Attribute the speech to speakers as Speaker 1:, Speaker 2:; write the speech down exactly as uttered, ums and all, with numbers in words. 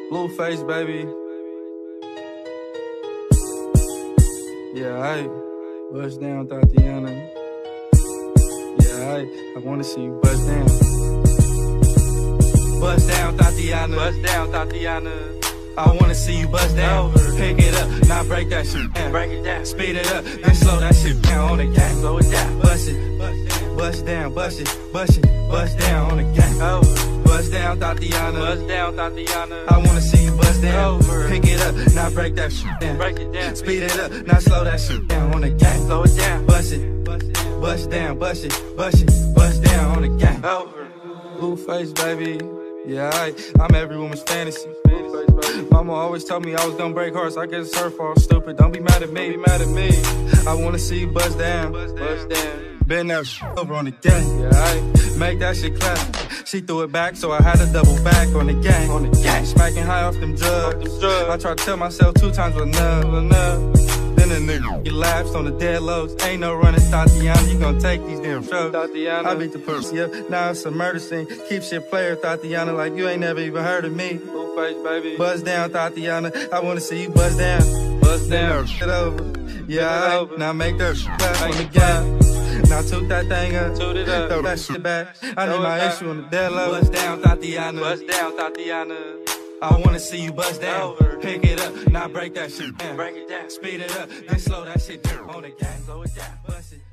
Speaker 1: Blueface, baby. Yeah, I bust down, Tatiana. Yeah, I, I wanna see you bust down. Bust down, Tatiana. Bust down, Tatiana. I wanna see you bust down. Pick it up, now break that shit down. Break it down. Speed it up, then slow that shit down on the gang. Slow it down. Bust it, bust down, bust it, bust it, bust down on the gang. Over. Bust down, Tatiana. Bust down, Tatiana. I wanna see you bust down. Over. Pick it up, now break that shit down. Break it down. Speed it up, now slow that shit down on the gang. Slow it down. Bust it, bust down, bust it, bust it, bust down on the gang. Over. Blueface, baby. Yeah, I, I'm every woman's fantasy. Mama always told me I was gonna break hearts. I guess it's her fault, stupid. Don't be mad at me, be mad at me. I wanna see you bust down, bust down. Been that shit over on the gang. Yeah, I make that shit clap. She threw it back, so I had to double back on the gang. On the gang, smacking high off them drugs. I tried to tell myself two times was enough, enough. Then a nigga he lapsed on the dead lows. Ain't no running, Tatiana. You gon' take these damn shows. Tatiana, I beat the pussy up. Now it's a murder scene. Keep shit player, Tatiana, like you ain't never even heard of me. Blueface, baby. Buzz down, Tatiana. I wanna see you buzz down. Buzz down. Shit over. Yeah, over. Now make that shit clap on the gang. Now toot that thing up. Toot it up. Throw that shit back. I need my issue on the dead low. Buzz down, Tatiana. Buzz down, Tatiana. I wanna see you bust down. Pick it up, now break that shit down. Break it down. Speed it up, then slow that shit down on the gang. Slow it down, bust it.